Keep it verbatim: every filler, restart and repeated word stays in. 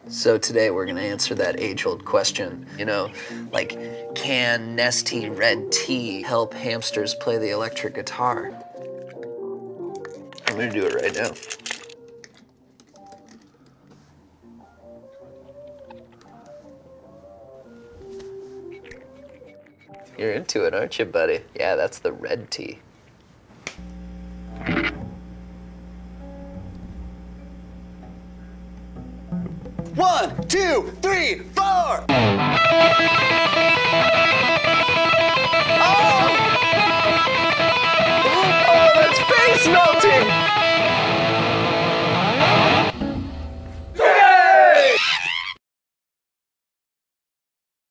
So today we're gonna answer that age-old question, you know, like, can Nestea red tea help hamsters play the electric guitar? I'm gonna do it right now. You're into it, aren't you, buddy? Yeah, that's the red tea. One, two, three, four!